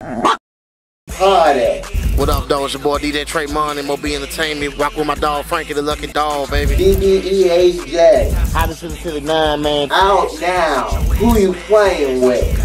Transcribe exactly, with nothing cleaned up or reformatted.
Party. What up, though? It's your boy D J Trayvon and Moby Entertainment. Rock with my dog Frankie the Lucky Dog, baby. D D E H J. Hottest in the city, nine, man. Out now. Who you playing with?